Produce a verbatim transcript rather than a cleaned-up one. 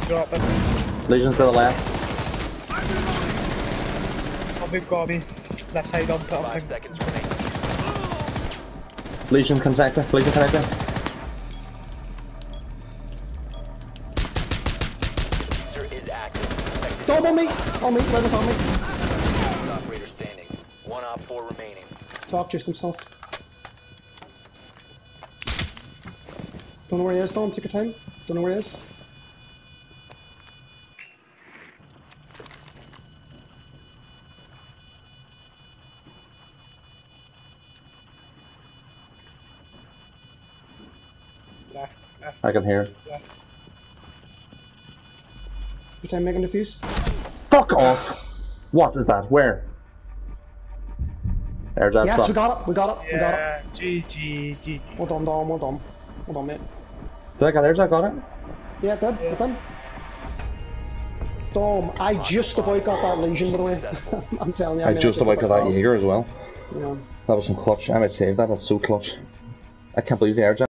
Drop it. Legion's to the left. Copy, copy. Left side on top. Five seconds remaining. Legion connector. Legion connector. User is active. Don't on me! On me, right on me. Operator standing. One op four remaining. Talk just himself. Don't know where he is, Dom. Take your time. Don't know where he is. Left, left. I can hear it. Left. Your time making the fuse. Fuck off! What is that? Where? There's that Yes, spot. we got it. We got it. We got it. Yeah, G G G. Well done, Dom. Well done. Well done, mate. Did I get there? Did I got it? Yeah, did. Yeah. Done. Dom, I just about got that Legion, by the way. I'm telling you. I mean, just about got that Jaeger as well. Yeah. That was some clutch. I might save that. That's so clutch. I can't believe the air